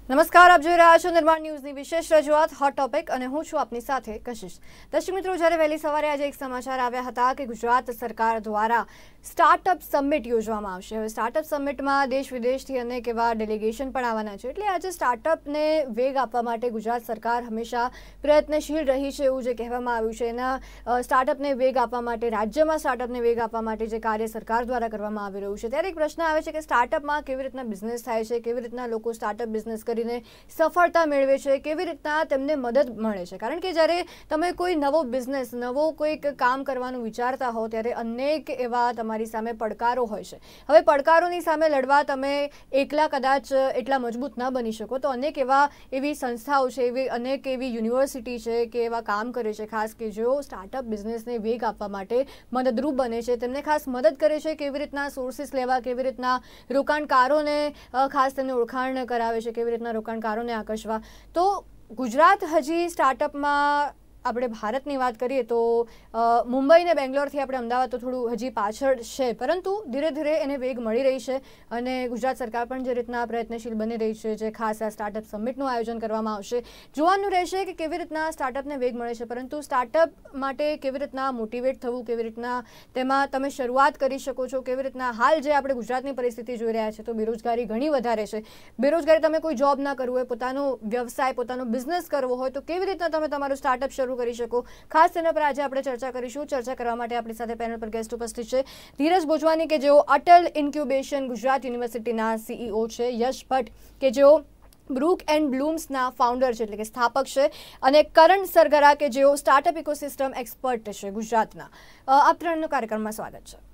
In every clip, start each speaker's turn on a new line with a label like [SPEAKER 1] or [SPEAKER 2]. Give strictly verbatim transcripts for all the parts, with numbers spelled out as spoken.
[SPEAKER 1] નમસ્કાર, આપ જોઈ રહ્યા છો નિર્માણ ન્યૂઝની વિશેષ રજૂઆત હોટ ટોપિક અને હું છું આપની સાથે કશિશ. દર્શક મિત્રો, જ્યારે વહેલી સવારે આજે એક સમાચાર આવ્યા હતા કે ગુજરાત સરકાર દ્વારા સ્ટાર્ટઅપ સમિટ યોજવામાં આવશે. હવે સ્ટાર્ટઅપ સમિટમાં દેશ વિદેશથી અનેક એવા ડેલિગેશન પણ આવવાના છે. એટલે આજે સ્ટાર્ટઅપને વેગ આપવા માટે ગુજરાત સરકાર હંમેશા પ્રયત્નશીલ રહી છે એવું જે કહેવામાં આવ્યું છે. એના સ્ટાર્ટઅપને વેગ આપવા માટે, રાજ્યમાં સ્ટાર્ટઅપને વેગ આપવા માટે જે કાર્ય સરકાર દ્વારા કરવામાં આવી રહ્યું છે, ત્યારે એક પ્રશ્ન આવે છે કે સ્ટાર્ટઅપમાં કેવી રીતના બિઝનેસ થાય છે, કેવી રીતના લોકો સ્ટાર્ટઅપ બિઝનેસ કરીને સફળતા મેળવે છે, કેવી રીતના તેમને મદદ મળે છે. કારણ કે જ્યારે તમે કોઈ નવો બિઝનેસ, નવો કોઈક કામ કરવાનું વિચારતા હો ત્યારે અનેક એવા તમારી સામે પડકારો હોય છે. હવે પડકારોની સામે લડવા તમે એકલા કદાચ એટલા મજબૂત ન બની શકો, તો અનેક એવા એવી સંસ્થાઓ છે, એવી અનેક એવી યુનિવર્સિટી છે કે એવા કામ કરે છે ખાસ કે જેઓ સ્ટાર્ટઅપ બિઝનેસને વેગ આપવા માટે મદદરૂપ બને છે. તેમને ખાસ મદદ કરે છે કેવી રીતના સોર્સિસ લેવા, કેવી રીતના રોકાણકારોને ખાસ તેમને ઓળખાણ કરાવે છે, કેવી રીતના રોકાણકારોને આકર્ષવા. તો ગુજરાત હજી સ્ટાર્ટઅપમાં, આપણે ભારતની વાત કરીએ તો મુંબઈ ને બેંગ્લોરથી આપણે અમદાવાદ તો થોડું હજી પાછળ છે, પરંતુ ધીરે ધીરે એને વેગ મળી રહી છે. અને ગુજરાત સરકાર પણ જે રીતના પ્રયત્નશીલ બની રહી છે, જે ખાસ આ સ્ટાર્ટઅપ સમિટનું આયોજન કરવામાં આવશે, જોવાનું રહેશે કે કેવી રીતના સ્ટાર્ટઅપને વેગ મળે છે. પરંતુ સ્ટાર્ટઅપ માટે કેવી રીતના મોટિવેટ થવું, કેવી રીતના તેમાં તમે શરૂઆત કરી શકો છો, કેવી રીતના હાલ જે આપણે ગુજરાતની પરિસ્થિતિ જોઈ રહ્યા છે તો બેરોજગારી ઘણી વધારે છે. બેરોજગારી, તમે કોઈ જોબ ના કરવું હોય, પોતાનો વ્યવસાય, પોતાનો બિઝનેસ કરવો હોય, તો કેવી રીતના તમે તમારું સ્ટાર્ટઅપ શરૂ કરી શકો, ખાસ તેના પર આજે આપણે ચર્ચા કરીશું. ચર્ચા કરવા માટે આપણી સાથે પેનલ પર ગેસ્ટ ઉપસ્થિત છે ધીરજ ભોજવાની કે જેઓ અટલ ઇન્ક્યુબેશન ગુજરાત યુનિવર્સિટીના સીઈઓ છે, યશ ભટ્ટ કે જેઓ બ્રુક એન્ડ બ્લૂમ્સના ફાઉન્ડર છે, એટલે કે સ્થાપક છે, અને કરણ સરગરા કે જેઓ સ્ટાર્ટઅપ ઇકોસિસ્ટમ એક્સપર્ટ છે ગુજરાતના. આપ ત્રણનો કાર્યક્રમમાં સ્વાગત છે.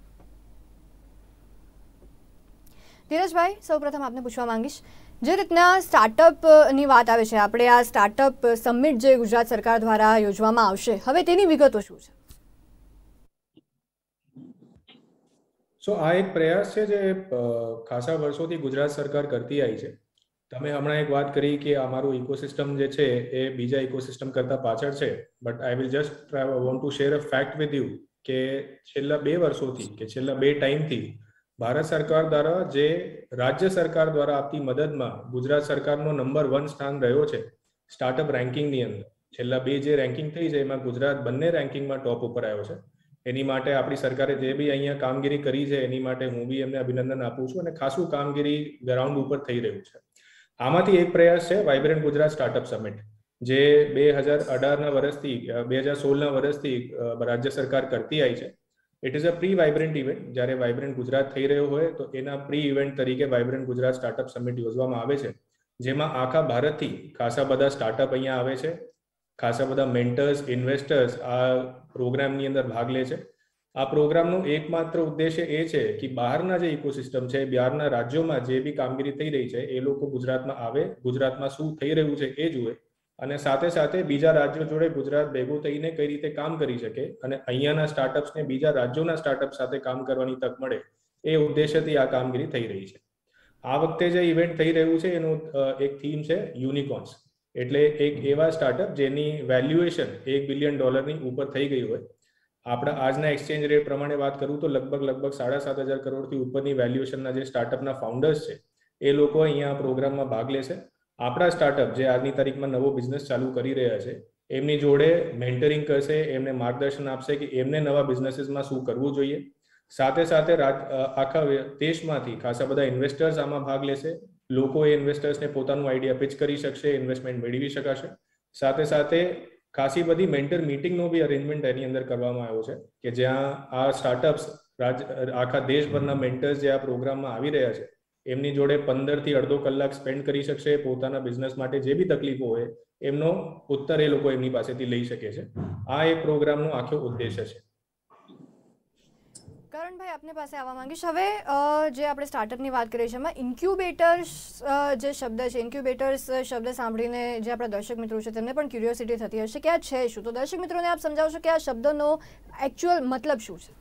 [SPEAKER 1] ધીરજભાઈ, સૌપ્રથમ આપને પૂછવા માંગીશ, જે રીતના સ્ટાર્ટઅપની વાત આવે છે, આપણે આ સ્ટાર્ટઅપ સમિટ જે ગુજરાત સરકાર દ્વારા યોજવામાં આવશે, હવે તેની વિગતો શું છે?
[SPEAKER 2] સો આ એક પ્રયાસ છે જે ખાસા વર્ષોથી ગુજરાત સરકાર કરતી આવી છે. તમે હમણાં એક વાત કરી કે અમારું ઇકોસિસ્ટમ જે છે એ બીજા ઇકોસિસ્ટમ કરતા પાછળ છે, but I will just want to share a fact with you કે છેલ્લા બે વર્ષોથી કે છેલ્લા બે ટાઈમથી ભારત સરકાર દ્વારા જે રાજ્ય સરકાર દ્વારા આપતી મદદમાં ગુજરાત સરકારનો નંબર વન સ્થાન રહ્યો છે સ્ટાર્ટઅપ રેન્કિંગની અંદર. છેલ્લા બે જે રેન્કિંગ થઈ છે એમાં ગુજરાત બંને રેન્કિંગમાં ટોપ ઉપર આવ્યો છે. એની માટે આપણી સરકારે જે બી અહીંયા કામગીરી કરી છે એની માટે હું બી એમને અભિનંદન આપું છું, અને ખાસું કામગીરી ગ્રાઉન્ડ ઉપર થઈ રહ્યું છે. આમાંથી એક પ્રયાસ છે વાઇબ્રન્ટ ગુજરાત સ્ટાર્ટઅપ સમિટ, જે બે હજાર અઢારના વર્ષથી બે હજાર સોળના વર્ષથી રાજ્ય સરકાર કરતી આવી છે. It is a pre vibrant event. જ્યારે વાઇબ્રન્ટ ગુજરાત થઈ રહ્યો હોય તો એના પ્રી ઇવેન્ટ તરીકે વાઇબ્રન્ટ ગુજરાત સ્ટાર્ટઅપ સમિટ યોજવામાં આવે છે, જેમાં આખા ભારતથી ખાસા બધા સ્ટાર્ટઅપ અહીંયા આવે છે. ખાસા બધા મેન્ટર્સ, ઇન્વેસ્ટર્સ આ પ્રોગ્રામની અંદર ભાગ લે છે. આ પ્રોગ્રામનો એકમાત્ર ઉદ્દેશ્ય એ છે કે બહારના જે ઇકોસિસ્ટમ છે, બહારના રાજ્યોમાં જે બી કામગીરી થઈ રહી છે એ લોકો ગુજરાતમાં આવે, ગુજરાતમાં શું થઈ રહ્યું છે એ જુએ, અને સાથે સાથે બીજા રાજ્યો જોડે ગુજરાત ભેગું થઈને કઈ રીતે કામ કરી શકે અને અહીંયાના સ્ટાર્ટઅપ્સને બીજા રાજ્યોના સ્ટાર્ટઅપ સાથે કામ કરવાની તક મળે, એ ઉદ્દેશ્યથી આ કામગીરી થઈ રહી છે. આ વખતે જે ઇવેન્ટ થઈ રહ્યું છે એનું એક થીમ છે યુનિકોર્ન્સ, એટલે એક એવા સ્ટાર્ટઅપ જેની વેલ્યુએશન એક બિલિયન ડોલરની ઉપર થઈ ગઈ હોય. આપણા આજના એક્સચેન્જ રેટ પ્રમાણે વાત કરું તો લગભગ લગભગ સાડા સાત હજાર કરોડથી ઉપરની વેલ્યુએશનના જે સ્ટાર્ટઅપના ફાઉન્ડર્સ છે એ લોકો અહીંયા પ્રોગ્રામમાં ભાગ લેશે. આપણા સ્ટાર્ટઅપ જે આજની તારીખમાં નવો બિઝનેસ ચાલુ કરી રહ્યા છે એમની જોડે મેન્ટરિંગ કરશે, એમને માર્ગદર્શન આપશે કે એમને નવા બિઝનેસીસમાં શું કરવું જોઈએ. સાથે સાથે આખા દેશમાંથી ખાસા બધા ઇન્વેસ્ટર્સ આમાં ભાગ લેશે. લોકો એ ઇન્વેસ્ટર્સને પોતાનું આઈડિયા પિચ કરી શકશે, ઇન્વેસ્ટમેન્ટ મેળવી શકાશે. સાથે સાથે ખાસી બધી મેન્ટર મીટિંગનો બી અરેન્જમેન્ટ એની અંદર કરવામાં આવ્યો છે કે જ્યાં આ સ્ટાર્ટઅપ્સ આખા દેશભરના મેન્ટર્સ જે આ પ્રોગ્રામમાં આવી રહ્યા છે એમની જોડે પંદર થી અડધો કલાક સ્પેન્ડ કરી શકશે. પોતાના બિઝનેસ માટે જે બી તકલીફો હોય એમનો ઉત્તર એ લોકો એમની પાસેથી લઈ શકે છે. આ એક પ્રોગ્રામનો આખો ઉદ્દેશ્ય છે.
[SPEAKER 1] કરણભાઈ, આપની પાસે આવવા માંગીશ. હવે જે આપણે સ્ટાર્ટઅપની વાત કરીએ છીએ એમાં ઇન્ક્યુબેટર્સ જે શબ્દ છે, ઇન્ક્યુબેટર્સ શબ્દ સાંભળીને જે આપણા દર્શક મિત્રો છે તેમને પણ ક્યુરિયોસિટી થતી હશે કે આ છે શું. તો દર્શક મિત્રોને આપ સમજાવશો કે આ શબ્દનો એકચ્યુઅલ મતલબ શું છે?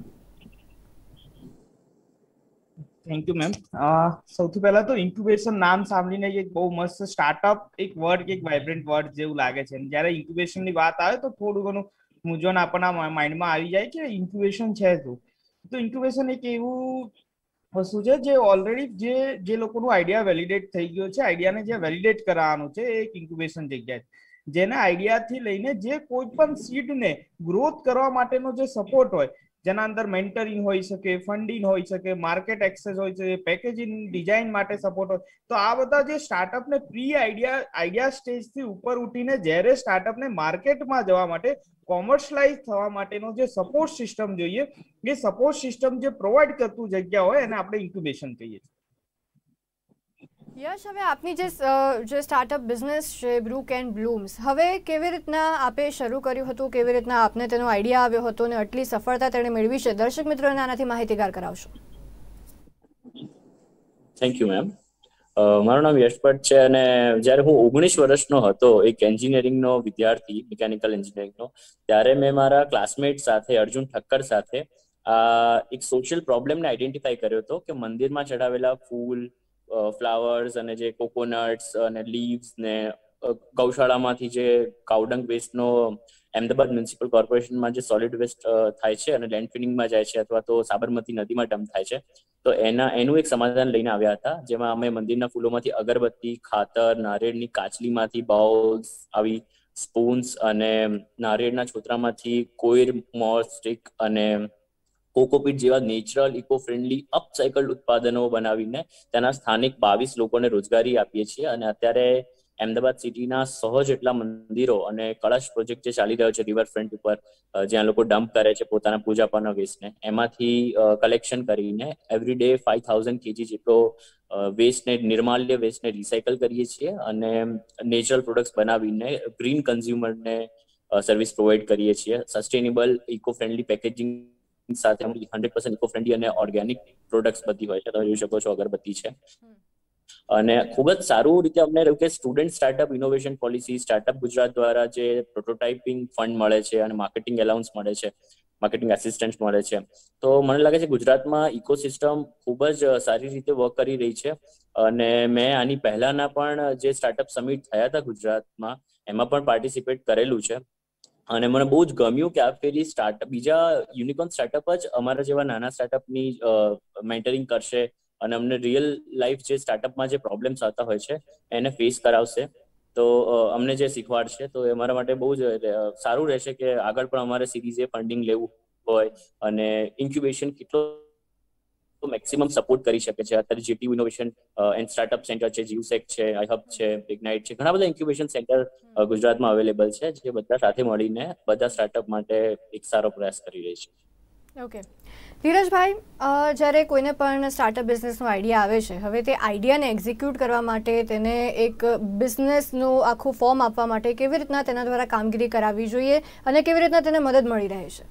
[SPEAKER 3] Thank you ma'am. સૌથી પહેલા તો ઇન્ક્યુબેશન નામ સાંભળીને એક બહુ મસ્ત સ્ટાર્ટઅપ એક વર્ડ કે એક વાઇબ્રન્ટ વર્ડ જેવું લાગે છે. જ્યારે ઇન્ક્યુબેશનની વાત આવે તો થોડું ઘણું મૂંઝવણ આપણા માઇન્ડમાં આવી જાય કે ઇન્ક્યુબેશન છે શું. તો ઇન્ક્યુબેશન એક એવું વસ્તુ છે જે ઓલરેડી જે જે લોકોનું આઈડિયા વેલિડેટ થઈ ગયો છે, આઈડિયાને જે વેલિડેટ કરાવવાનું છે એક ઇન્ક્યુબેશન જગ્યા છે જેના આઈડિયાથી લઈને જે કોઈ પણ સીડને ગ્રોથ કરવા માટેનો જે સપોર્ટ હોય, જેના અંદર મેન્ટરિંગ હોઈ શકે, ફંડિંગ હોઈ શકે, માર્કેટ એક્સેસ હોઈ શકે, પેકેજિંગ ડિઝાઇન માટે સપોર્ટ હોય, તો આ બધા જે સ્ટાર્ટઅપને પ્રી આઈડિયા આઈડિયા સ્ટેજથી ઉપર ઉઠીને જ્યારે સ્ટાર્ટઅપને માર્કેટમાં જવા માટે કોમર્શિયલાઇઝ થવા માટેનો જે સપોર્ટ સિસ્ટમ જોઈએ, એ સપોર્ટ સિસ્ટમ જે પ્રોવાઈડ કરતું જગ્યા હોય એને આપણે ઇન્ક્યુબેશન કહીએ છીએ.
[SPEAKER 1] યશ, હવે આપની જે જે સ્ટાર્ટઅપ બિઝનેસ છે બ્રુક એન્ડ બ્લૂમ્સ, હવે કેવી રીતના આપે શરૂ કર્યું હતું, કેવી રીતના આપને તેનો આઈડિયા આવ્યો હતો અને આટલી સફળતા તેણે મેળવી છે, દર્શક મિત્રોને આનાથી માહિતીગાર કરાવશો.
[SPEAKER 4] Thank you ma'am. મારું નામ યશ ભટ્ટ છે અને જ્યારે હું ઓગણીસ વર્ષનો હતો, એક એન્જિનિયરિંગનો વિદ્યાર્થી, મિકેનિકલ એન્જિનિયરિંગનો, ત્યારે મેં મારા ક્લાસમેટ સાથે, અર્જુન ઠક્કર સાથે, આ એક સોશિયલ પ્રોબ્લેમને આઈડેન્ટિફાઈ કર્યો હતો કે મંદિરમાં ચડાવેલા ફૂલ, ફ્લાવર્સ અને જે કોકોનટ્સ અને લીવ્સ ને ગૌશાળામાંથી જે કાઉડંગ વેસ્ટનો અમદાવાદ મ્યુનિસિપલ કોર્પોરેશનમાં જે સોલિડ વેસ્ટ થાય છે અને લેન્ડ ફિલિંગમાં જાય છે અથવા તો સાબરમતી નદીમાં ડમ્પ થાય છે, તો એના એનું એક સમાધાન લઈને આવ્યા હતા, જેમાં અમે મંદિરના ફૂલોમાંથી અગરબત્તી, ખાતર, નારિયેળની કાચલીમાંથી બાઉલ્સ, આવી સ્પૂન્સ અને નારિયેળના છોતરામાંથી કોઈર, મોર સ્ટિક અને કોકોપીટ જેવા નેચરલ, ઇકો ફ્રેન્ડલી, અપસાયકલ્ડ ઉત્પાદનો બનાવીને તેના સ્થાનિક બાવીસ લોકોને રોજગારી આપીએ છીએ. અને અત્યારે અમદાવાદ સિટીના સો જેટલા મંદિરો અને કળશ પ્રોજેક્ટ જે ચાલી રહ્યો છે રિવરફ્રન્ટ ઉપર, જ્યાં લોકો ડમ્પ કરે છે પોતાના પૂજાપાના વેસ્ટને, એમાંથી કલેક્શન કરીને every day five thousand KG જેટલો વેસ્ટને, નિર્માલ્ય વેસ્ટને રિસાયકલ કરીએ છીએ અને નેચરલ પ્રોડક્ટ્સ બનાવીને ગ્રીન કન્ઝ્યુમરને સર્વિસ પ્રોવાઈડ કરીએ છીએ. સસ્ટેનેબલ, ઇકો ફ્રેન્ડલી પેકેજિંગ સાથે હંડ્રેડ પર્સન્ટ ઇકો ફ્રેન્ડલી અને ઓર્ગેનિક પ્રોડક્ટ્સ બધી હોય છે. તમે જોઈ શકો છો અગરબત્તી છે. અને ખૂબ જ સારું રીતે અમને રહ્યું કે student startup innovation policy, startup Gujarat દ્વારા જે પ્રોટોટાઇપિંગ ફંડ મળે છે અને માર્કેટિંગ એલાઉન્સ મળે છે, માર્કેટિંગ આસિસ્ટન્સ મળે છે, તો મને લાગે છે ગુજરાતમાં ઇકોસિસ્ટમ ખૂબ જ સારી રીતે વર્ક કરી રહી છે. અને મેં આની પહેલાના પણ જે સ્ટાર્ટઅપ સમિટ થયા હતા ગુજરાતમાં, એમાં પણ પાર્ટિસિપેટ કરેલું છે અને મને બહુ જ ગમ્યું કે આ ફેરી સ્ટાર્ટઅપ બીજા યુનિકોર્ન સ્ટાર્ટઅપ જ અમારા જેવા નાના સ્ટાર્ટઅપની મેન્ટરિંગ કરશે અને અમને રિયલ લાઈફ જે સ્ટાર્ટઅપમાં જે પ્રોબ્લેમ્સ આવતા હોય છે એને ફેસ કરાવશે, તો અમને જે શીખવાડશે, તો એ અમારા માટે બહુ જ સારું રહેશે કે આગળ પણ અમારે સિરીઝ એ ફંડિંગ લેવું હોય અને ઇન્ક્યુબેશન કેટલો મેક્સિમમ સપોર્ટ કરી શકે છે. અત્યારે GT innovation and startup centre છે, જીવસેક છે, આઈહબ છે, ઇગ્નાઇટ છે, ઘણા બધા ઇન્ક્યુબેશન સેન્ટર ગુજરાતમાં અવેલેબલ છે, જે બધા સાથે મળીને બધા સ્ટાર્ટઅપ માટે એક સારો પ્રયાસ કરી રહી છે.
[SPEAKER 1] ઓકે ધીરજભાઈ, જ્યારે કોઈને પણ સ્ટાર્ટઅપ બિઝનેસનો આઈડિયા આવે છે, હવે તે આઈડિયાને એક્ઝિક્યુટ કરવા માટે, તેને એક બિઝનેસનું આખું ફોર્મ આપવા માટે કેવી રીતના તેના દ્વારા કામગીરી કરાવવી જોઈએ અને કેવી રીતના તેને મદદ મળી રહે છે?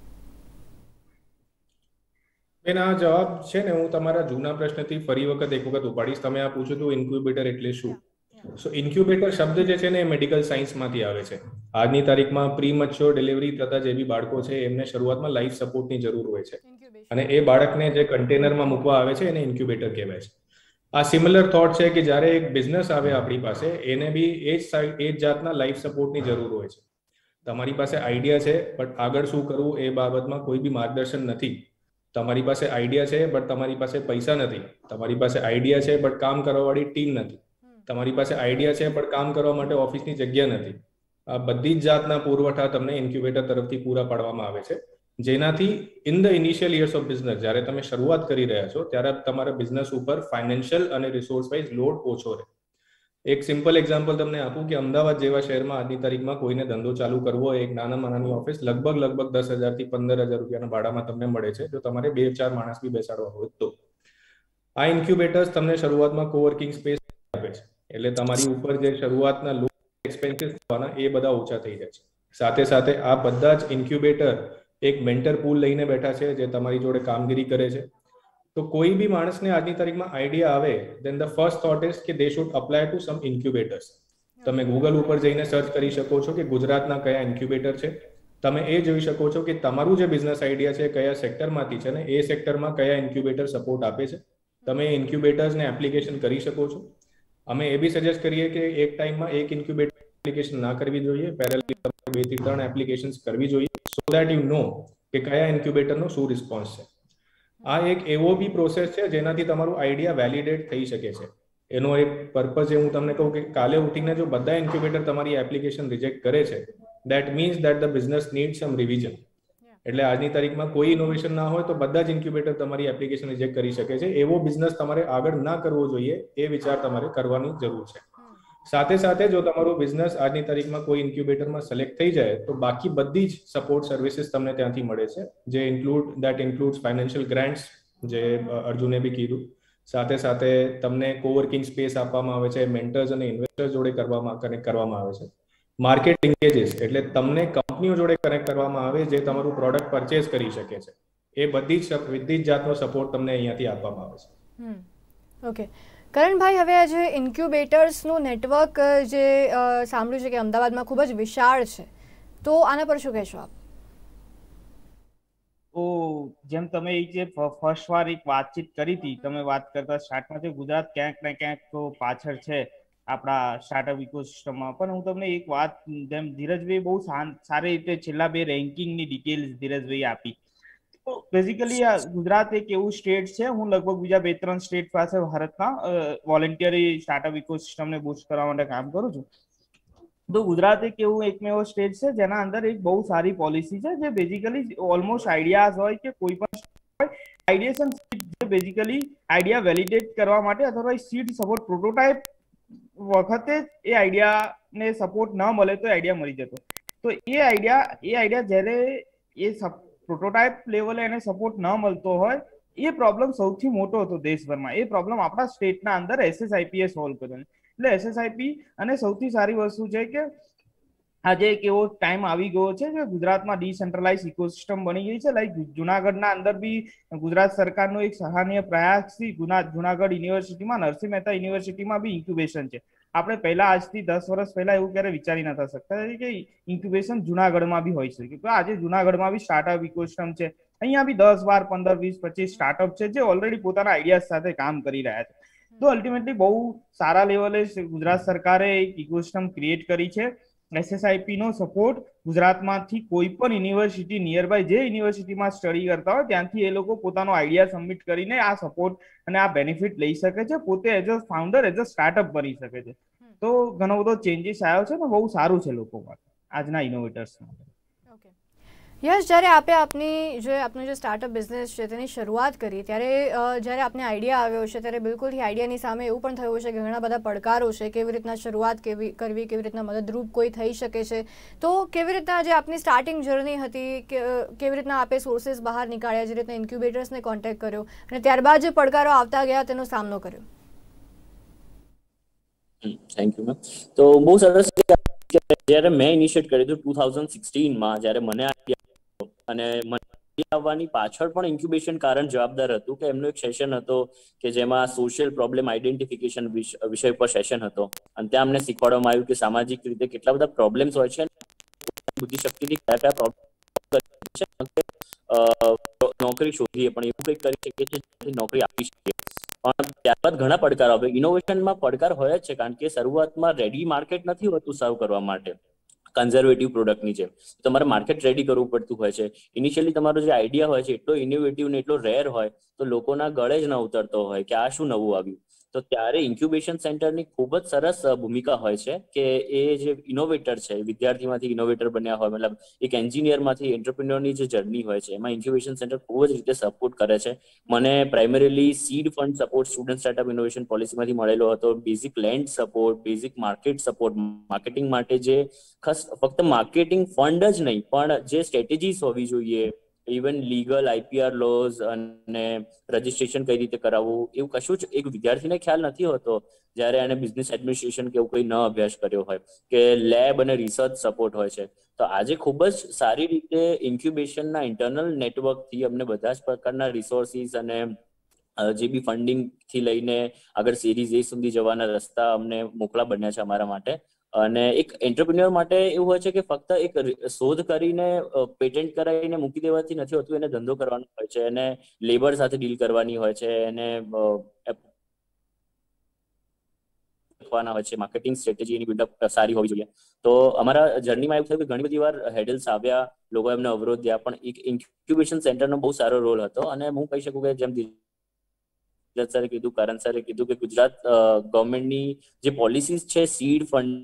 [SPEAKER 2] બેન, આ જવાબ છે ને હું તમારા જૂના પ્રશ્નથી ફરી વખત એક વખત ઉપાડીશ. તમે આ પૂછ્યું હતું ઇન્ક્યુબેટર એટલે શું? સો ઇન્ક્યુબેટર શબ્દ જે છે ને એ મેડિકલ સાયન્સમાંથી આવે છે. આજની તારીખમાં પ્રી મચ્યોર ડિલિવરી થતા જે બી બાળકો છે એમને શરૂઆતમાં લાઈફ સપોર્ટની જરૂર હોય છે અને એ બાળકને જે કન્ટેનરમાં મૂકવા આવે છે એને ઇન્ક્યુબેટર કહેવાય છે. આ સિમિલર થોટ છે કે જ્યારે એક બિઝનેસ આવે આપણી પાસે, એને બી એ જ એ જ જાતના લાઈફ સપોર્ટની જરૂર હોય છે. તમારી પાસે આઈડિયા છે બટ આગળ શું કરવું એ બાબતમાં કોઈ બી માર્ગદર્શન નથી. તમારી પાસે આઈડિયા છે બટ તમારી પાસે પૈસા નથી. તમારી પાસે આઈડિયા છે બટ કામ કરવાવાળી ટીમ નથી. તમારી પાસે આઈડિયા છે પણ કામ કરવા માટે ઓફિસની જગ્યા નથી. આ બધી જ જાતના પુરવઠા તમને ઇન્ક્યુબેટર તરફથી પૂરા પાડવામાં આવે છે, જેનાથી in the initial years of business, જ્યારે તમે શરૂઆત કરી રહ્યા છો ત્યારે તમારા બિઝનેસ ઉપર ફાઇનાન્શિયલ અને રિસોર્સ વાઇઝ લોડ ઓછો રહે. એક સિમ્પલ એક્ઝામ્પલ તમને આપું કે અમદાવાદ જેવા શહેરમાં આજની તારીખમાં કોઈને ધંધો ચાલુ કરવો હોય, એક નાનામાં નાની ઓફિસ લગભગ લગભગ દસ હજાર થી પંદર હજાર રૂપિયાના ભાડામાં તમને મળે છે, જો તમારે બે ચાર માણસ બી બેસાડવા હોય તો. આ ઇન્ક્યુબેટર્સ તમને શરૂઆતમાં કોવર્કિંગ સ્પેસ આપે છે, એટલે તમારી ઉપર જે શરૂઆતના લો એક્સપેન્સીસ થવાના એ બધા ઓછા થઈ જાય છે. સાથે સાથે આ બધા જ ઇન્ક્યુબેટર એક મેન્ટર પૂલ લઈને બેઠા છે જે તમારી જોડે કામગીરી કરે છે. તો કોઈ બી માણસને આજની તારીખમાં આઈડિયા આવે, then the first thought is કે they should apply to some incubators. તમે ગૂગલ ઉપર જઈને સર્ચ કરી શકો છો કે ગુજરાતના કયા ઇન્ક્યુબેટર છે. તમે એ જોઈ શકો છો કે તમારું જે બિઝનેસ આઈડિયા છે કયા સેક્ટરમાંથી છે ને એ સેક્ટરમાં કયા ઇન્ક્યુબેટર સપોર્ટ આપે છે. તમે ઇન્ક્યુબેટર્સને એપ્લિકેશન કરી શકો છો. અમે એ બી સજેસ્ટ કરીએ કે એક ટાઈમમાં એક ઇન્ક્યુબેટર એપ્લિકેશન ના કરવી જોઈએ, પેરેલલી બે થી ત્રણ એપ્લિકેશન્સ કરવી જોઈએ, સો ધેટ યુ નો કે કયા ઇન્ક્યુબેટરનો શું રિસ્પોન્સ છે. આ એક એવો બી પ્રોસેસ છે જેનાથી તમારું આઈડિયા વેલિડેટ થઈ શકે છે. એનો એક પર્પઝ એ હું તમને કહું કે કાલે ઉઠીને જો બધા ઇન્ક્યુબેટર તમારી એપ્લિકેશન રિજેક્ટ કરે છે, that means that the business need some revision. એટલે આજની તારીખમાં કોઈ ઇનોવેશન ના હોય તો બધા જ ઇન્ક્યુબેટર તમારી એપ્લિકેશન રિજેક્ટ કરી શકે છે. એવો બિઝનેસ તમારે આગળ ના કરવો જોઈએ, એ વિચાર તમારે કરવાની જરૂર છે. સાથે સાથે જો તમારું બિઝનેસ આજની તારીખમાં કોઈ ઇન્ક્યુબેટરમાં સિલેક્ટ થઈ જાય તો બાકી બધી જ સપોર્ટ સર્વિસીસ તમને ત્યાંથી મળે છે, જે include that includes financial grants, જે અર્જુને બી કીધું. સાથે સાથે તમને કોવર્કિંગ સ્પેસ આપવામાં આવે છે, મેન્ટર્સ અને ઇન્વેસ્ટર્સ જોડે કરવામાં કનેક્ટ કરવામાં આવે છે. માર્કેટ લિંકેજીસ એટલે તમને કંપનીઓ જોડે કનેક્ટ કરવામાં આવે જે તમારું પ્રોડક્ટ પરચેસ કરી શકે છે. એ બધી જ બધી જ જાતનો સપોર્ટ તમને અહીંયાથી આપવામાં આવે છે.
[SPEAKER 1] ઓકે કરણભાઈ, હવે આજે ઇન્ક્યુબેટર્સનું નેટવર્ક જે સાંભળ્યું છે કે અમદાવાદમાં ખૂબ જ વિશાળ છે, તો આના પર શું કહેશો આપ?
[SPEAKER 3] તો જેમ તમે એ જે ફર્સ્ટ વાર એક વાતચીત કરી હતી, તમે વાત કરતા સ્ટાર્ટમાં ગુજરાત ક્યાંક ને ક્યાંક તો પાછળ છે આપણા સ્ટાર્ટઅપ ઇકોસિસ્ટમમાં. પણ હું તમને એક વાત, જેમ ધીરજભાઈ બહુ સારી રીતે છેલ્લા બે રેન્કિંગની ડિટેલ્સ ધીરજભાઈ આપી. તો બેઝિકલી આ ગુજરાત એક એવું સ્ટેટ છે, હું લગભગ બીજા બે ત્રણ સ્ટેટ પાસે ભારતના વોલેન્ટિયરી સ્ટાર્ટઅપ ઇકોસિસ્ટમને બૂસ્ટ કરવા માટે કામ કરું છું. તો ગુજરાત એક એવું એકમેવ સ્ટેટ છે જેના અંદર એક બહુ સારી પોલિસી છે, જે બેઝિકલી ઓલમોસ્ટ આઈડિયાઝ હોય કે કોઈ પણ આઈડિયેશન જે બેઝિકલી આઈડિયા વેલિડેટ કરવા માટે અથવા સીડ સપોર્ટ પ્રોટોટાઇપ વખતે એ આઈડિયાને સપોર્ટ ન મળે તો આઈડિયા મળી જતો. તો એ આઈડિયા એ આઈડિયા જ્યારે એ પ્રોટોટાઇપ લેવલે એને સપોર્ટ ન મળતો હોય, એ પ્રોબ્લેમ સૌથી મોટો હતો દેશભરમાં. એ પ્રોબ્લેમ આપણા સ્ટેટના અંદર એસએસઆઈપી એ સોલ્વ કર્યો. એટલે એસએસઆઈપી અને સૌથી સારી વસ્તુ છે કે આજે એક એવો ટાઈમ આવી ગયો છે કે ગુજરાતમાં ડિસેન્ટ્રલાઇઝ ઇકોસિસ્ટમ બની ગઈ છે. લાઈક જુનાગઢના અંદર બી ગુજરાત સરકારનો એક સરાહનીય પ્રયાસથી જુનાગઢ યુનિવર્સિટીમાં, નરસિંહ મહેતા યુનિવર્સિટીમાં બી ઇન્ક્યુબેશન છે. આપણે પહેલા આજથી દસ વર્ષ પહેલા એવું ક્યારે વિચારી નતા શકતા કે ઇન્ક્યુબેશન જુનાગઢમાં બી હોઈ શકે. તો આજે જુનાગઢમાં બી સ્ટાર્ટઅપ ઇકોસિસ્ટમ છે. અહીંયા બી દસ બાર પંદર વીસ પચીસ સ્ટાર્ટઅપ છે જે ઓલરેડી પોતાના આઈડિયા સાથે કામ કરી રહ્યા છે. તો અલ્ટિમેટલી બહુ સારા લેવલે ગુજરાત સરકારે એક ઇકોસિસ્ટમ ક્રિએટ કરી છે. એસએસઆઈપી નો સપોર્ટ ગુજરાતમાંથી કોઈ પણ યુનિવર્સિટી નિયરબાય જે યુનિવર્સિટીમાં સ્ટડી કરતા હોય ત્યાંથી એ લોકો પોતાનો આઈડિયા સબમિટ કરીને આ સપોર્ટ અને આ બેનિફિટ લઈ શકે છે. પોતે as a founder as a startup બની શકે છે. તો ઘણો બધો ચેન્જીસ આવ્યો છે ને બહુ સારું છે લોકો માટે, આજના ઇનોવેટર્સ માટે.
[SPEAKER 1] ઓકે યસ, જ્યારે આપે આપની જે આપનો જે સ્ટાર્ટઅપ બિઝનેસ છે તેની શરૂઆત કરી ત્યારે જ્યારે આપને આઈડિયા આવ્યો છે ત્યારે બિલકુલ એ આઈડિયાની સામે એવું પણ થયું છે કે ઘણા બધા પડકારો છે, કેવી રીતના શરૂઆત કેવી કરવી, કેવી રીતના મદદરૂપ કોઈ થઈ શકે છે. તો કેવી રીતના જે આપની સ્ટાર્ટિંગ જર્ની હતી, કેવી રીતના આપે સોર્સિસ બહાર નીકાળ્યા, જે રીતના ઇન્ક્યુબેટર્સને કોન્ટેક્ટ કર્યો અને ત્યારબાદ જે પડકારો આવતા ગયા તેનો સામનો કર્યો?
[SPEAKER 4] Thank you ma'am. તો બહુ સરસ. જ્યારે મેં ઇનિશિયેટ કર્યું હતું ટુ થાઉઝન્ડ સિક્સટીનમાં, જ્યારે મને અને મને આવવાની પાછળ પણ ઇન્ક્યુબેશન કારણ જવાબદાર હતું કે એમનો એક સેશન હતો કે જેમાં સોશિયલ પ્રોબ્લેમ આઈડેન્ટિફિકેશન વિષય પર સેશન હતો. અને ત્યાં અમને શીખવાડવામાં આવ્યું કે સામાજિક રીતે કેટલા બધા પ્રોબ્લેમ્સ હોય છે, બુદ્ધિશક્તિથી કયા કયા પ્રોબ્લેમ નોકરી શોધીએ પણ એવું કંઈક કરી શકીએ છીએ નોકરી આપી શકીએ. પણ ત્યારબાદ ઘણા પડકારો આવે. ઇનોવેશનમાં પડકાર હોય જ છે, કારણ કે શરૂઆતમાં રેડી માર્કેટ નથી હોતું સર્વ કરવા માટે. કન્ઝર્વેટિવ પ્રોડક્ટની જેમ તમારે માર્કેટ રેડી કરવું પડતું હોય છે. ઇનિશિયલી તમારો જે આઈડિયા હોય છે એટલો ઇનોવેટિવ ને એટલો રેર હોય તો લોકોના ગળે જ ન ઉતરતો હોય કે આ શું નવું આવ્યું. તો ત્યારે ઇન્ક્યુબેશન સેન્ટરની ખૂબ જ સરસ ભૂમિકા હોય છે કે એ જે ઇનોવેટર છે, વિદ્યાર્થીમાંથી ઇનોવેટર બન્યા હોય, મતલબ એક એન્જિનિયરમાંથી એન્ટરપ્રિન્યોરની જે જર્ની હોય છે એમાં ઇન્ક્યુબેશન સેન્ટર ખૂબ જ રીતે સપોર્ટ કરે છે. મને primarily seed fund support student startup innovation પોલિસીમાંથી મળેલો હતો. Basic land support, basic market support, marketing માટે જે ખાસ ફક્ત માર્કેટિંગ ફંડ જ નહીં પણ જે સ્ટ્રેટેજીસ હોવી જોઈએ, ઇવન લીગલ આઈપીઆર લોઝ અને રજિસ્ટ્રેશન કઈ રીતે કરાવવું, એવું કશું જ એક વિદ્યાર્થીને ખ્યાલ નથી હોતો જ્યારે એને બિઝનેસ એડમિનિસ્ટ્રેશન કે એવું કોઈ ન અભ્યાસ કર્યો હોય, કે લેબ અને રિસર્ચ સપોર્ટ હોય છે. તો આજે ખૂબ જ સારી રીતે ઇન્ક્યુબેશનના ઇન્ટરનલ નેટવર્કથી અમને બધા જ પ્રકારના રિસોર્સિસ અને જે બી ફંડિંગ થી લઈને આગળ સિરીઝ એ સુધી જવાના રસ્તા અમને મોકળા બન્યા છે અમારા માટે. અને એક એન્ટરપ્રિન્યોર માટે એવું હોય છે કે ફક્ત એક શોધ કરીને પેટન્ટ કરાવીને મૂકી દેવાથી નથી હોતું, એને ધંધો કરવાનો હોય છે, એને લેબર સાથે ડીલ કરવાની હોય છે, એને ઓળખવાના હોય છે, માર્કેટિંગ સ્ટ્રેટેજી એની બિલ્ડઅપ સારી હોવી જોઈએ. તો અમારા જર્નીમાં એવું થયું કે ઘણી બધી વાર હેડલ્સ આવ્યા, લોકો એમને અવરોધ્યા, પણ એક ઇન્ક્યુબેશન સેન્ટરનો બહુ સારો રોલ હતો. અને હું કહી શકું કે જેમ ધીરજ સરે કીધું, કરણ સરે કીધું કે ગુજરાત ગવર્મેન્ટની જે પોલિસીસ છે સીડ ફંડ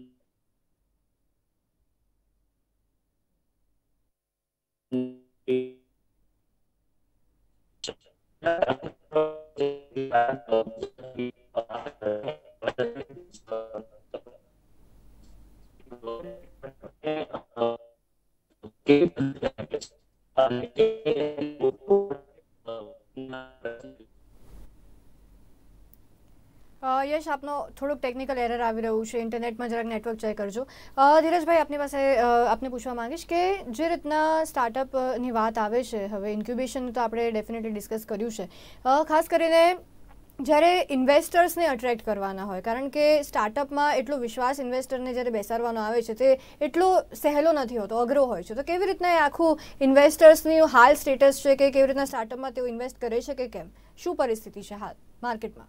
[SPEAKER 1] યશ, આપનો થોડુંક ટેકનિકલ એરર આવી રહ્યું છે, ઇન્ટરનેટમાં જરાક નેટવર્ક ચેક કરજો. ધીરજભાઈ, આપની પાસે આપને પૂછવા માંગીશ કે જે રીતના સ્ટાર્ટઅપની વાત આવે છે, હવે ઇન્ક્યુબેશન તો આપણે ડેફિનેટલી ડિસ્કસ કર્યું છે, ખાસ કરીને જ્યારે ઇન્વેસ્ટર્સને અટ્રેક્ટ કરવાના હોય, કારણ કે સ્ટાર્ટઅપમાં એટલો વિશ્વાસ ઇન્વેસ્ટરને જ્યારે બેસાડવાનો આવે છે તે એટલો સહેલો નથી હોતો, અઘરો હોય છે. તો કેવી રીતના એ આખું ઇન્વેસ્ટર્સની હાલ સ્ટેટસ છે કે કેવી રીતના સ્ટાર્ટઅપમાં તેઓ ઇન્વેસ્ટ કરે છે કે કેમ, શું પરિસ્થિતિ છે હાલ માર્કેટમાં?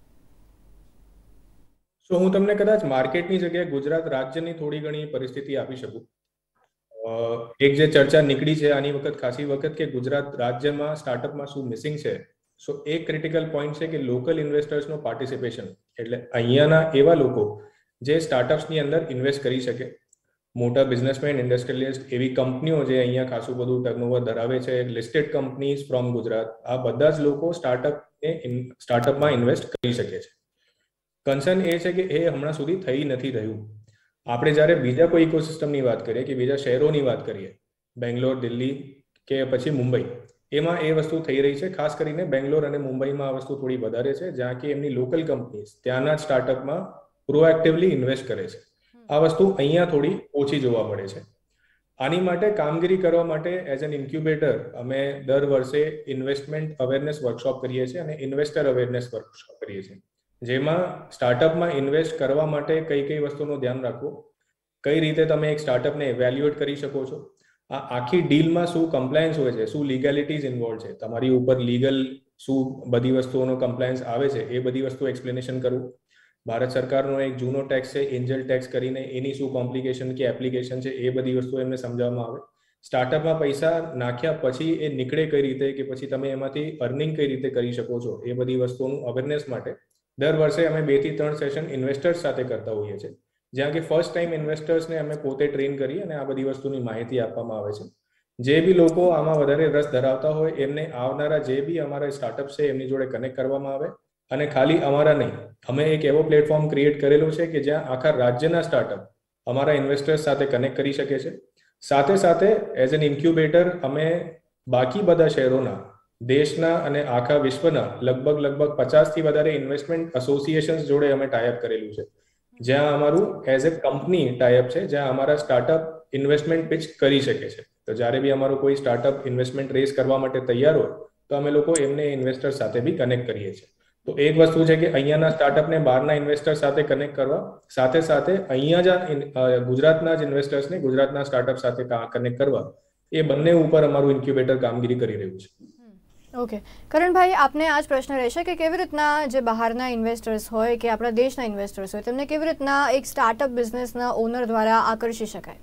[SPEAKER 2] તો હું તમને કદાચ માર્કેટની જગ્યાએ ગુજરાત રાજ્યની થોડી ઘણી પરિસ્થિતિ આપી શકું. એક જે ચર્ચા નીકળી છે આની વખત ખાસી વખત કે ગુજરાત રાજ્યમાં સ્ટાર્ટઅપમાં શું મિસિંગ છે. સો એક ક્રિટિકલ પોઈન્ટ છે કે લોકલ ઇન્વેસ્ટર્સનો પાર્ટિસિપેશન, એટલે અહીંયાના એવા લોકો જે સ્ટાર્ટઅપ્સની અંદર ઇન્વેસ્ટ કરી શકે, મોટા બિઝનેસમેન, ઇન્ડસ્ટ્રીયલિસ્ટ, એવી કંપનીઓ જે અહીંયા ખાસું બધું ટર્નઓવર ધરાવે છે, લિસ્ટેડ કંપનીઝ ફ્રોમ ગુજરાત, આ બધા જ લોકો સ્ટાર્ટઅપને સ્ટાર્ટઅપમાં ઇન્વેસ્ટ કરી શકે છે. કન્સર્ન એ છે કે એ હમણાં સુધી થઈ નથી રહ્યું. આપણે જ્યારે બીજા કોઈ ઇકોસિસ્ટમની વાત કરીએ કે બીજા શહેરોની વાત કરીએ, બેંગ્લોર, દિલ્હી કે પછી મુંબઈ, એમાં એ વસ્તુ થઈ રહી છે. ખાસ કરીને બેંગ્લોર અને મુંબઈમાં આ વસ્તુ થોડી વધારે છે, જ્યાં કે એમની લોકલ કંપનીઝ ત્યાંના જ સ્ટાર્ટઅપમાં પ્રોએક્ટિવલી ઇન્વેસ્ટ કરે છે. આ વસ્તુ અહીંયા થોડી ઓછી જોવા મળે છે. આની માટે કામગીરી કરવા માટે એઝ એન ઇન્ક્યુબેટર અમે દર વર્ષે ઇન્વેસ્ટમેન્ટ અવેરનેસ વર્કશોપ કરીએ છીએ અને ઇન્વેસ્ટર અવેરનેસ વર્કશોપ કરીએ છીએ, જેમાં સ્ટાર્ટઅપમાં ઇન્વેસ્ટ કરવા માટે કઈ કઈ વસ્તુનું ધ્યાન રાખવું, કઈ રીતે તમે એક સ્ટાર્ટઅપને ઇવેલ્યુએટ કરી શકો છો, આ આખી ડીલમાં શું કમ્પ્લાયન્સ હોય છે, શું લીગેલિટીઝ ઇન્વોલ્વ છે, તમારી ઉપર લીગલ શું બધી વસ્તુઓનો કમ્પ્લાયન્સ આવે છે, એ બધી વસ્તુ એક્સપ્લેનેશન કરવું. ભારત સરકારનો એક જૂનો ટેક્સ છે એન્જલ ટેક્સ કરીને, એની શું કોમ્પ્લિકેશન કે એપ્લિકેશન છે, એ બધી વસ્તુ એમને સમજાવવામાં આવે. સ્ટાર્ટઅપમાં પૈસા નાખ્યા પછી એ નીકળે કઈ રીતે કે પછી તમે એમાંથી અર્નિંગ કઈ રીતે કરી શકો છો, એ બધી વસ્તુઓનું અવેરનેસ માટે દર વર્ષે અમે બે થી ત્રણ સેશન ઇન્વેસ્ટર્સ સાથે કરતા હોઈએ છીએ, જ્યાં કે ફર્સ્ટ ટાઈમ ઇન્વેસ્ટર્સને અમે પોતે ટ્રેન કરી અને આ બધી વસ્તુની માહિતી આપવામાં આવે છે. જે બી લોકો આમાં વધારે રસ ધરાવતા હોય એમને આવનારા જે બી અમારા સ્ટાર્ટઅપ છે એમની જોડે કનેક્ટ કરવામાં આવે. અને ખાલી અમારા નહીં, અમે એક એવો પ્લેટફોર્મ ક્રિએટ કરેલો છે કે જ્યાં આખા રાજ્યના સ્ટાર્ટઅપ અમારા ઇન્વેસ્ટર્સ સાથે કનેક્ટ કરી શકે છે. સાથે સાથે એઝ એન ઇન્ક્યુબેટર અમે બાકી બધા શહેરોના, દેશના અને આખા વિશ્વના લગભગ લગભગ પચાસ થી વધારે ઇન્વેસ્ટમેન્ટ એસોસિએશન્સ જોડે અમે ટાઈઅપ કરેલું છે, જ્યાં અમારું એઝ એ કંપની ટાઈઅપ છે, જ્યાં અમારા સ્ટાર્ટઅપ ઇન્વેસ્ટમેન્ટ પિચ કરી શકે છે. તો જ્યારે બી અમારું કોઈ સ્ટાર્ટઅપ ઇન્વેસ્ટમેન્ટ રેઝ કરવા માટે તૈયાર હોય તો અમે લોકો એમને ઇન્વેસ્ટર સાથે બી કનેક્ટ કરીએ છીએ. તો એક વસ્તુ છે કે અહીંયાના સ્ટાર્ટઅપને બહારના ઇન્વેસ્ટર સાથે કનેક્ટ કરવા, સાથે સાથે અહીંયા જ ગુજરાતના જ ઇન્વેસ્ટર્સને ગુજરાતના સ્ટાર્ટઅપ સાથે કનેક્ટ કરવા, એ બંને ઉપર અમારું ઇન્ક્યુબેટર કામગીરી કરી રહ્યું છે.
[SPEAKER 1] ઓકે, કરણભાઈ, આપને આ જ પ્રશ્ન રહેશે કે કેવી રીતના જે બહારના ઇન્વેસ્ટર્સ હોય કે આપણા દેશના ઇન્વેસ્ટર્સ હોય તેમને કેવી રીતના એક સ્ટાર્ટઅપ બિઝનેસના ઓનર દ્વારા આકર્ષી શકાય?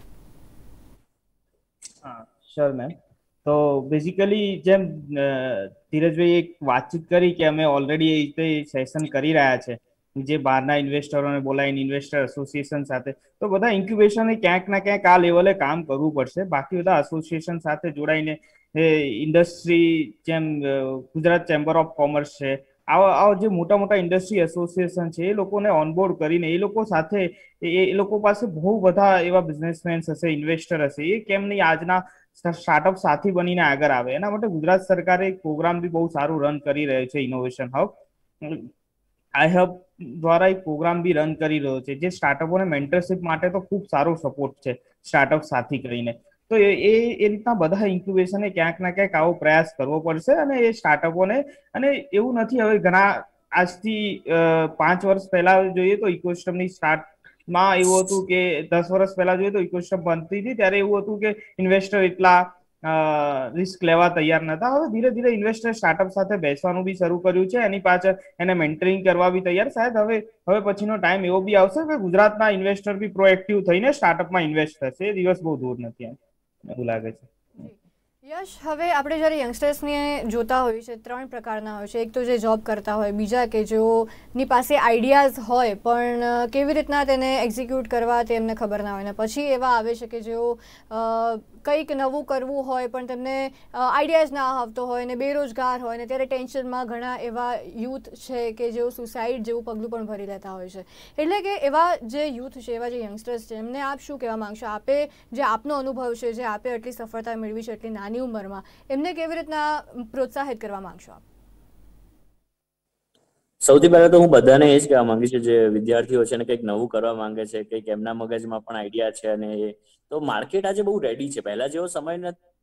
[SPEAKER 3] હા, શ્યોર મેમ. તો બેઝિકલી જેમ ધીરજભાઈ એક વાતચીત કરી કે અમે ઓલરેડી એ રીતે સેશન કરી રહ્યા છે જે બહારના ઇન્વેસ્ટરોને બોલાવીને ઇન્વેસ્ટર એસોસિએશન સાથે, તો બધા ઇન્ક્યુબેશને ક્યાંક ના ક્યાંક આ લેવલે કામ કરવું પડશે. બાકી બધા એસોસિએશન સાથે જોડાઈને ઇન્ડસ્ટ્રી જેમ ગુજરાત ચેમ્બર ઓફ કોમર્સ છે, આવા આવા જે મોટા મોટા ઇન્ડસ્ટ્રી એસોસિએશન છે એ લોકોને ઓનબોર્ડ કરીને એ લોકો સાથે એ લોકો પાસે બહુ બધા એવા બિઝનેસમેન હશે, ઇન્વેસ્ટર હશે, એ કેમ નહીં આજના સ્ટાર્ટઅપ સાથી બનીને આગળ આવે. એના માટે ગુજરાત સરકારે એક પ્રોગ્રામ બી બહુ સારું રન કરી રહ્યો છે, ઇનોવેશન હબ. આઈ હબ દ્વારા એક પ્રોગ્રામ બી રન કરી રહ્યો છે જે સ્ટાર્ટઅપોને મેન્ટરશિપ માટે તો ખૂબ સારો સપોર્ટ છે, સ્ટાર્ટઅપ સાથી કરીને. તો એ એ રીતના બધા ઇન્ક્યુબેશને ક્યાંક ના ક્યાંક આવો પ્રયાસ કરવો પડશે અને એ સ્ટાર્ટઅપોને, અને એવું નથી હવે ઘણા આજથી પાંચ વર્ષ પહેલા જોઈએ તો ઇકોસિસ્ટમની સ્ટાર્ટ માં એવું હતું કે દસ વર્ષ પહેલા જોઈએ તો ઇકોસિસ્ટમ બનતી હતી ત્યારે એવું હતું કે ઇન્વેસ્ટર એટલા રિસ્ક લેવા તૈયાર નતા. હવે ધીરે ધીરે ઇન્વેસ્ટર સ્ટાર્ટઅપ સાથે બેસવાનું બી શરૂ કર્યું છે, એની પાછળ એને મેન્ટરિંગ કરવા બી તૈયાર. શાયદ હવે હવે પછીનો ટાઈમ એવો બી આવશે કે ગુજરાતના ઇન્વેસ્ટર બી પ્રોએક્ટિવ થઈને સ્ટાર્ટઅપમાં ઇન્વેસ્ટ થશે. એ દિવસ બહુ દૂર નથી, એવું લાગે છે.
[SPEAKER 1] યશ, હવે આપણે જ્યારે યંગસ્ટર્સને જોતા હોઈએ છીએ, ત્રણ પ્રકારના હોય છે. એક તો જે જોબ કરતા હોય, બીજા કે જેઓની પાસે આઈડિયાઝ હોય પણ કેવી રીતના તેને એક્ઝિક્યુટ કરવા તેમને ખબર ના હોય, ને પછી એવા આવે છે કે જેઓ કંઈક નવું કરવું હોય પણ તેમને આઈડિયાઝ ના આવતો હોય ને બેરોજગાર હોય ને ત્યારે ટેન્શનમાં ઘણા એવા યુથ છે કે જેઓ સુસાઇડ જેવું પગલું પણ ભરી લેતા હોય છે. એટલે કે એવા જે યુથ છે, એવા જે યંગસ્ટર્સ છે, એમને આપ શું કહેવા માંગશો? આપે જે આપનો અનુભવ છે, જે આપે આટલી સફળતા મેળવી છે એટલી નાની ઉંમરમાં, એમને કેવી રીતના પ્રોત્સાહિત કરવા માંગશો આપ?
[SPEAKER 4] સૌથી પહેલા તો હું બધાને એ જ કહેવા માંગીશ કે જે વિદ્યાર્થીઓ છે ને કંઈક નવું કરવા માંગે છે, કંઈક એમના મગજમાં પણ આઈડિયા છે, અને તો માર્કેટ આજે બહુ રેડી છે. પહેલા જેવો સમય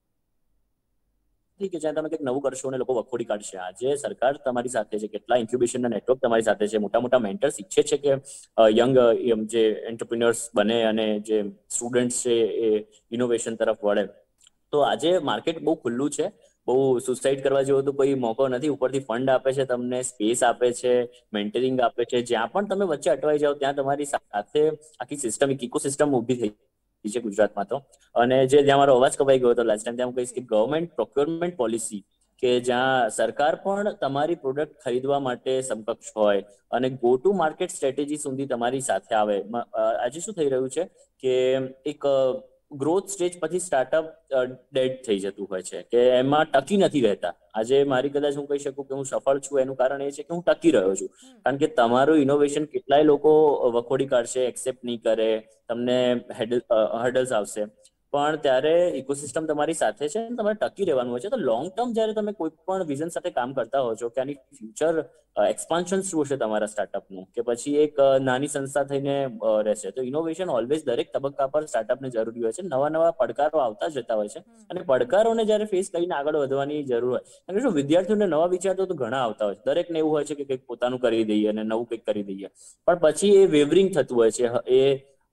[SPEAKER 4] નથી કે જ્યાં તમે કંઈક નવું કરશો અને લોકો વખોડી કાઢશે. આજે સરકાર તમારી સાથે છે, કેટલા ઇન્ક્યુબેશનના નેટવર્ક તમારી સાથે છે, મોટા મોટા મેન્ટર્સ ઈચ્છે છે કે યંગ જે એન્ટરપ્રિન્યોર્સ બને અને જે સ્ટુડન્ટ્સ છે એ ઇનોવેશન તરફ વળે. તો આજે માર્કેટ બહુ ખુલ્લું છે, બહુ સુસાઇડ કરવા જેવો તો કોઈ મોકો નથી. ઉપરથી ફંડ આપે છે, તમને સ્પેસ આપે છે, મેન્ટરિંગ આપે છે. જ્યાં પણ તમે વચ્ચે અટવાઈ જાઓ ત્યાં તમારી સાથે આખી સિસ્ટમ, એક ઇકોસિસ્ટમ ઊભી થઈ છે ગુજરાતમાં તો. અને જે જ્યાં મારો અવાજ કપાઈ ગયો હતો લાસ્ટ ટાઈમ, ત્યાં હું કહીશ કે ગવર્મેન્ટ પ્રોક્યોરમેન્ટ પોલિસી, કે જ્યાં સરકાર પણ તમારી પ્રોડક્ટ ખરીદવા માટે સમકક્ષ હોય અને ગો ટુ માર્કેટ સ્ટ્રેટેજી સુધી તમારી સાથે આવે. આજે શું થઈ રહ્યું છે કે એક ગ્રોથ સ્ટેજ પછી સ્ટાર્ટઅપ ડેડ થઈ જતું હોય છે, કે એમાં ટકી નથી રહેતા. આજે મારી કદાચ હું કહી શકું કે હું સફળ છું એનું કારણ એ છે કે હું ટકી રહ્યો છું. કારણ કે તમારું ઇનોવેશન કેટલાય લોકો વખોડી કાઢશે, એક્સેપ્ટ નહીં કરે, તમને હર્ડલ્સ આવશે, પણ ત્યારે ઇકોસિસ્ટમ તમારી સાથે છે, તમારે ટકી રહેવાનું હોય છે. તો લોંગ ટર્મ જ્યારે તમે કોઈ પણ વિઝન સાથે કામ કરતા હો છો કે આની ફ્યુચર એક્સપાન્શન શું હશે તમારા સ્ટાર્ટઅપનું, કે પછી એક નાની સંસ્થા થઈને રહેશે, તો ઇનોવેશન ઓલવેઝ દરેક તબક્કા પર સ્ટાર્ટઅપને જરૂરી હોય છે. નવા નવા પડકારો આવતા જતા હોય છે અને પડકારોને જ્યારે ફેસ કરીને આગળ વધવાની જરૂર હોય. અને શું વિદ્યાર્થીઓને નવા વિચારો તો ઘણા આવતા હોય છે, દરેકને એવું હોય છે કે કંઈક પોતાનું કરી દઈએ અને નવું કંઈક કરી દઈએ, પણ પછી એ વેવરિંગ થતું હોય છે. એ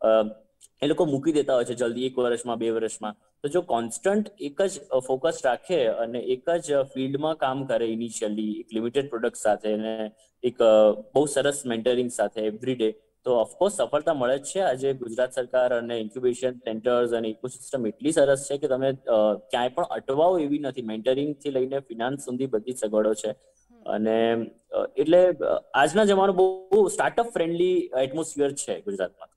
[SPEAKER 4] એ લોકો મૂકી દેતા હોય છે જલ્દી, એક વર્ષમાં, બે વર્ષમાં. તો જો કોન્સ્ટન્ટ એક જ ફોકસ રાખે અને એક જ ફિલ્ડમાં કામ કરે ઇનિશિયલી, એક લિમિટેડ પ્રોડક્ટ સાથે અને એક બહુ સરસ મેન્ટરિંગ સાથે એવરી ડે, તો ઓફકોર્સ સફળતા મળે જ છે. આજે ગુજરાત સરકાર અને ઇન્ક્યુબેશન સેન્ટર્સ અને ઇકોસિસ્ટમ એટલી સરસ છે કે તમે ક્યાંય પણ અટવાઓ એવી નથી. મેન્ટરિંગથી લઈને ફિનાન્સ સુધી બધી જ સગવડો છે. અને એટલે આજના જમાનો બહુ સ્ટાર્ટઅપ ફ્રેન્ડલી એટમોસ્ફિયર છે ગુજરાતમાં.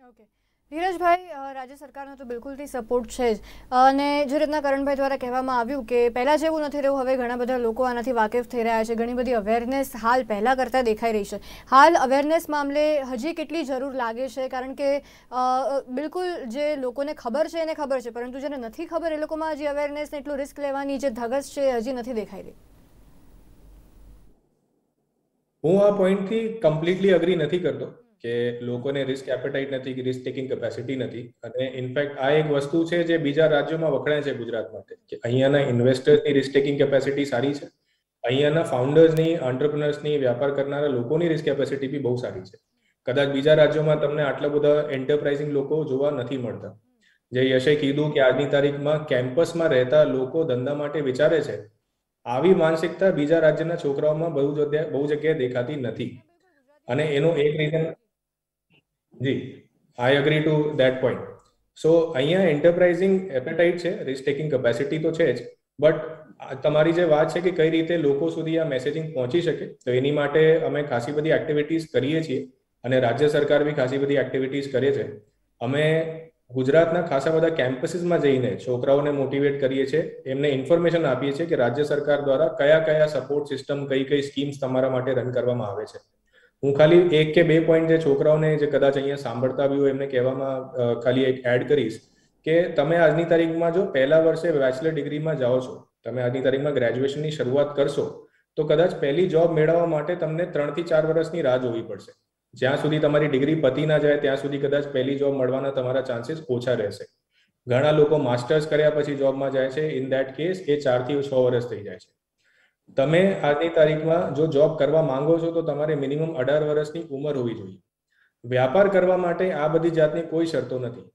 [SPEAKER 1] ધીરજભાઈ, રાજ્ય સરકારનો તો બિલકુલથી સપોર્ટ છે જ. અને જે રીતના કરણભાઈ દ્વારા કહેવામાં આવ્યું કે પહેલાં જેવું નથી રહ્યું, હવે ઘણા બધા લોકો આનાથી વાકેફ થઈ રહ્યા છે. ઘણી બધી અવેરનેસ હાલ પહેલાં કરતાં દેખાઈ રહી છે. હાલ અવેરનેસ મામલે હજી કેટલી જરૂર લાગે છે? કારણ કે બિલકુલ જે લોકોને ખબર છે એને ખબર છે, પરંતુ જેને નથી ખબર એ લોકોમાં હજી અવેરનેસ ને એટલું રિસ્ક લેવાની જે ધગશ છે હજી નથી દેખાઈ રહી.
[SPEAKER 2] હું આ પોઈન્ટથી કમ્પ્લીટલી અગ્રી નથી કરતો કે લોકોને રિસ્ક એપેટાઇટ નથી, કે રિસ્ક ટેકિંગ કેપેસિટી નથી. અને ઇનફેક્ટ આ એક વસ્તુ છે જે બીજા રાજ્યોમાં વખણાય છે ગુજરાત માટે, કે અહીંયાના ઇન્વેસ્ટર્સની રિસ્ક ટેકિંગ કેપેસિટી સારી છે, અહીંયાના ફાઉન્ડર્સની, એન્ટરપ્રિનર્સની, વ્યાપાર કરનારા લોકોની રિસ્ક કેપેસિટી બી બહુ સારી છે. કદાચ બીજા રાજ્યોમાં તમને આટલા બધા એન્ટરપ્રાઇઝિંગ લોકો જોવા નથી મળતા. જે યશે કીધું કે આજની તારીખમાં કેમ્પસમાં રહેતા લોકો ધંધા માટે વિચારે છે, આવી માનસિકતા બીજા રાજ્યના છોકરાઓમાં બહુ જગ્યાએ બહુ જગ્યાએ દેખાતી નથી. અને એનું એક રીઝન, જી I agree to that point. So અહીંયા એન્ટરપ્રાઇઝિંગ એપેટાઇટ છે, રિસ્ક ટેકિંગ કેપેસિટી તો છે જ, બટ તમારી જે વાત છે કે કઈ રીતે લોકો સુધી આ મેસેજિંગ પહોંચી શકે, તો એની માટે અમે ખાસી બધી એક્ટિવિટીઝ કરીએ છીએ અને રાજ્ય સરકાર બી ખાસી બધી એક્ટિવિટીઝ કરે છે. અમે ગુજરાતના ખાસા બધા કેમ્પસીસમાં જઈને છોકરાઓને મોટિવેટ કરીએ છીએ, એમને ઇન્ફોર્મેશન આપીએ છીએ કે રાજ્ય સરકાર દ્વારા કયા કયા સપોર્ટ સિસ્ટમ, કઈ કઈ સ્કીમ્સ તમારા માટે રન કરવામાં આવે છે. હું ખાલી એક કે બે પોઈન્ટ જે છોકરાઓને જે કદાચ અહીંયા સાંભળતા બી હોય એમને કહેવામાં ખાલી એક એડ કરીશ કે તમે આજની તારીખમાં જો પહેલા વર્ષે બેચલર ડિગ્રીમાં જાઓ છો, તમે આજની તારીખમાં ગ્રેજ્યુએશનની શરૂઆત કરશો, તો કદાચ પહેલી જોબ મેળવવા માટે તમને ત્રણ થી ચાર વર્ષની રાહ જોવી પડશે. જ્યાં સુધી તમારી ડિગ્રી પતી ના જાય ત્યાં સુધી કદાચ પહેલી જોબ મળવાના તમારા ચાન્સીસ ઓછા રહેશે. ઘણા લોકો માસ્ટર્સ કર્યા પછી જોબમાં જાય છે, ઇન ધેટ કેસ એ ચાર થી છ વર્ષ થઈ જાય છે. તમે આજની તારીખમાં જો જોબ કરવા માંગો છો તો તમારે મિનિમમ અઢાર વર્ષની ઉંમર હોવી જોઈએ. વ્યાપાર કરવા માટે આ બધી જાતની કોઈ શરતો નથી.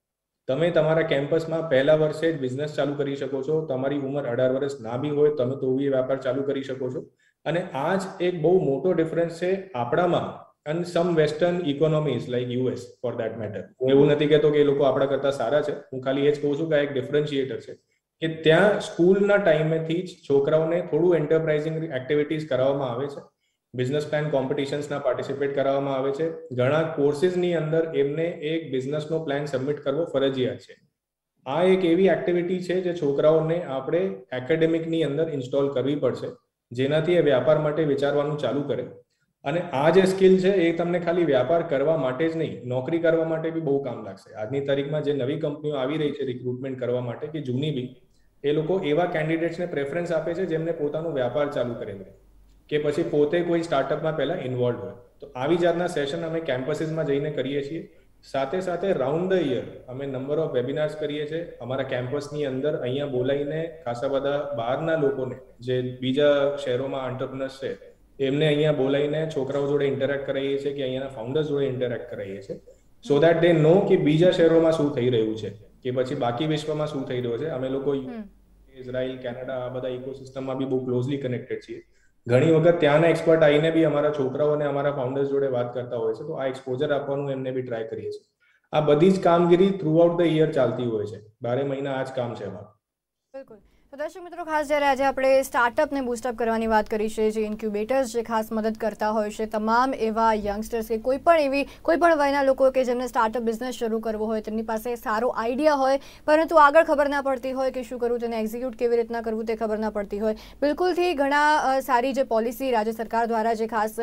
[SPEAKER 2] તમે તમારા કેમ્પસમાં પહેલા વર્ષે જ બિઝનેસ ચાલુ કરી શકો છો. તમારી ઉંમર અઢાર વર્ષ ના બી હોય તમે તો બી વેપાર ચાલુ કરી શકો છો. અને આ જ એક બહુ મોટો ડિફરન્સ છે આપણામાં અને some western economies like US for that matter. હું એવું નથી કહેતો કે એ લોકો આપણા કરતા સારા છે, હું ખાલી એ જ કહું છું કે આ એક ડિફરન્શિએટર છે કે ત્યાં સ્કૂલના ટાઈમેથી જ છોકરાઓને થોડું એન્ટરપ્રાઇઝિંગ એક્ટિવિટીઝ કરાવવામાં આવે છે, બિઝનેસ પ્લાન કોમ્પિટિશન્સના પાર્ટિસિપેટ કરાવવામાં આવે છે. ઘણા કોર્સિસની અંદર એમને એક બિઝનેસનો પ્લાન સબમિટ કરવો ફરજિયાત છે. આ એક એવી એક્ટિવિટી છે જે છોકરાઓને આપણે એકેડેમિકની અંદર ઇન્સ્ટોલ કરવી પડશે, જેનાથી એ વ્યાપાર માટે વિચારવાનું ચાલુ કરે. અને આ જે સ્કિલ છે એ તમને ખાલી વ્યાપાર કરવા માટે જ નહીં, નોકરી કરવા માટે બી બહુ કામ લાગશે. આજની તારીખમાં જે નવી કંપનીઓ આવી રહી છે રિક્રુટમેન્ટ કરવા માટે કે જૂની બી, એ લોકો એવા કેન્ડિડેટ્સને પ્રેફરન્સ આપે છે જેમને પોતાનો વ્યાપાર ચાલુ કરેલો હોય કે પછી પોતે કોઈ સ્ટાર્ટઅપમાં પહેલા ઇન્વોલ્વ હોય. તો આવી જાતના સેશન અમે કેમ્પસીસમાં જઈને કરીએ છીએ. સાથે સાથે રાઉન્ડ ધ યર અમે નંબર ઓફ વેબિનાર્સ કરીએ છીએ અમારા કેમ્પસની અંદર. અહીંયા બોલાવીને ખાસા બધા બહારના લોકોને જે બીજા શહેરોમાં એન્ટરપ્રેનર્સ છે એમને અહીંયા બોલાવીને છોકરાઓ જોડે ઇન્ટરેક્ટ કરાવીએ છીએ કે અહીંયાના ફાઉન્ડર્સ જોડે ઇન્ટરેક્ટ કરાવીએ છીએ, સો દેટ દે નો કે બીજા શહેરોમાં શું થઈ રહ્યું છે કે પછી બાકી વિશ્વમાં શું થઈ રહ્યું છે. અમે લોકો ઇઝરાયલ, કેનેડા આ બધા ઇકોસિસ્ટમમાં બી બહુ ક્લોઝલી કનેક્ટેડ છીએ. ઘણી વખત ત્યાંના એક્સપર્ટ આવીને બી અમારા છોકરાઓ અને અમારા ફાઉન્ડર્સ જોડે વાત કરતા હોય છે. તો આ એક્સપોઝર આપવાનું એમને બી ટ્રાય કરીએ છીએ. આ બધી જ કામગીરી થ્રુ આઉટ ધ યર ચાલતી હોય છે. બારે મહિના આ જ કામ છે અમારું.
[SPEAKER 1] બિલકુલ. તો દર્શક મિત્રો, ખાસ જ્યારે આજે આપણે સ્ટાર્ટઅપને બૂસ્ટઅપ કરવાની વાત કરી છે, જે ઇન્ક્યુબેટર્સ જે ખાસ મદદ કરતા હોય છે તમામ એવા યંગસ્ટર્સ કે કોઈ પણ એવી કોઈ પણ વયના લોકો કે જેમને સ્ટાર્ટઅપ બિઝનેસ શરૂ કરવો હોય, તેમની પાસે સારો આઈડિયા હોય પરંતુ આગળ ખબર ના પડતી હોય કે શું કરવું, તેને એક્ઝિક્યુટ કેવી રીતના કરવું તે ખબર ના પડતી હોય. બિલકુલથી ઘણા સારી જે પોલિસી રાજ્ય સરકાર દ્વારા જે ખાસ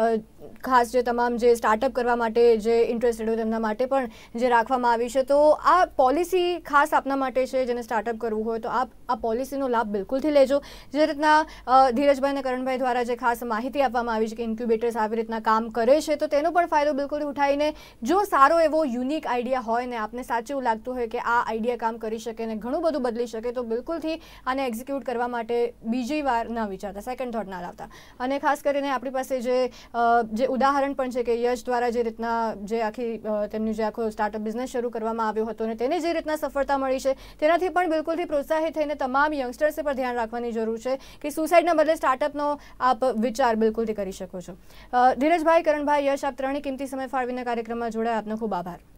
[SPEAKER 1] ખાસ જે તમામ જે સ્ટાર્ટઅપ કરવા માટે જે ઇન્ટરેસ્ટેડ હોય તેમના માટે પણ જે રાખવામાં આવી છે, તો આ પોલિસી ખાસ આપના માટે છે જેને સ્ટાર્ટઅપ કરવું હોય તો આપ આ પોલિસીનો લાભ બિલકુલથી લેજો. જે રીતના ધીરજભાઈ અને કરણભાઈ દ્વારા જે ખાસ માહિતી આપવામાં આવી છે કે ઇન્ક્યુબેટર્સ આવી રીતના કામ કરે છે, તો તેનો પણ ફાયદો બિલકુલ ઉઠાવીને જો સારો એવો યુનિક આઈડિયા હોય ને આપને સાચું એવું લાગતું હોય કે આ આઈડિયા કામ કરી શકે ને ઘણું બધું બદલી શકે, તો બિલકુલથી આને એક્ઝિક્યુટ કરવા માટે બીજી વાર ન વિચારતા, સેકન્ડ થોટ ના લાવતા. અને ખાસ કરીને આપણી પાસે જે જે ઉદાહરણ પણ છે કે યશ દ્વારા જે રીતના જે આખી તેમની જે આખો સ્ટાર્ટઅપ બિઝનેસ શરૂ કરવામાં આવ્યો હતો અને તેને જે રીતના સફળતા મળી છે, તેનાથી પણ બિલકુલથી પ્રોત્સાહિત થઈને તમામ યંગસ્ટર્સે પર ધ્યાન રાખવાની જરૂર છે કે સુસાઇડના બદલે સ્ટાર્ટઅપનો આપ વિચાર બિલકુલથી કરી શકો છો. ધીરજભાઈ, કરણભાઈ, યશ, આપ ત્રણેય કિંમતી સમય ફાળવીને કાર્યક્રમમાં જોડાયા, આપનો ખૂબ આભાર.